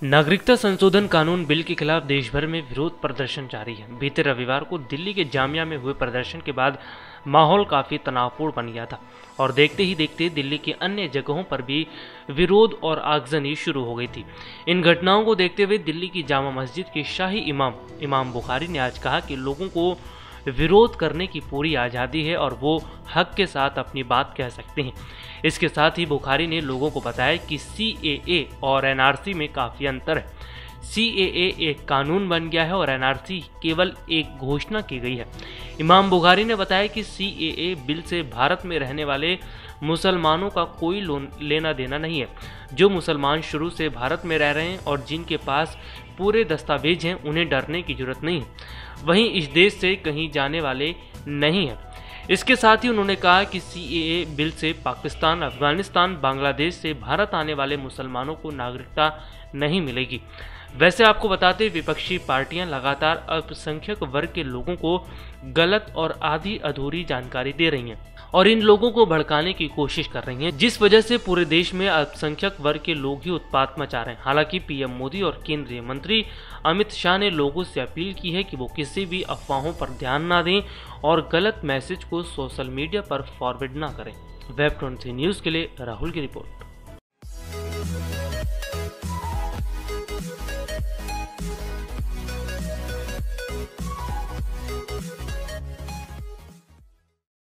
नागरिकता संशोधन कानून बिल के खिलाफ देश भर में विरोध प्रदर्शन जारी है। बीते रविवार को दिल्ली के जामिया में हुए प्रदर्शन के बाद माहौल काफी तनावपूर्ण बन गया था और देखते ही देखते दिल्ली के अन्य जगहों पर भी विरोध और आगजनी शुरू हो गई थी। इन घटनाओं को देखते हुए दिल्ली की जामा मस्जिद के शाही इमाम बुखारी ने आज कहा कि लोगों को विरोध करने की पूरी आज़ादी है और वो हक के साथ अपनी बात कह सकते हैं। इसके साथ ही बुखारी ने लोगों को बताया कि CAA और NRC में काफ़ी अंतर है। CAA एक कानून बन गया है और NRC केवल एक घोषणा की गई है। इमाम बुखारी ने बताया कि CAA बिल से भारत में रहने वाले मुसलमानों का कोई लेना देना नहीं है। जो मुसलमान शुरू से भारत में रह रहे हैं और जिनके पास पूरे दस्तावेज हैं उन्हें डरने की जरूरत नहीं है। वहीं इस देश से कहीं जाने वाले नहीं हैं। इसके साथ ही उन्होंने कहा कि CAA बिल से पाकिस्तान, अफगानिस्तान, बांग्लादेश से भारत आने वाले मुसलमानों को नागरिकता नहीं मिलेगी। वैसे आपको बताते विपक्षी पार्टियां लगातार अल्पसंख्यक वर्ग के लोगों को गलत और आधी अधूरी जानकारी दे रही हैं और इन लोगों को भड़काने की कोशिश कर रही हैं, जिस वजह से पूरे देश में अल्पसंख्यक वर्ग के लोग ही उत्पात मचा रहे हैं। हालांकि PM मोदी और केंद्रीय मंत्री अमित शाह ने लोगों से अपील की है कि वो किसी भी अफवाहों पर ध्यान ना दें और गलत मैसेज को सोशल मीडिया पर फॉरवर्ड ना करें। वेब 23 न्यूज़ के लिए राहुल की रिपोर्ट।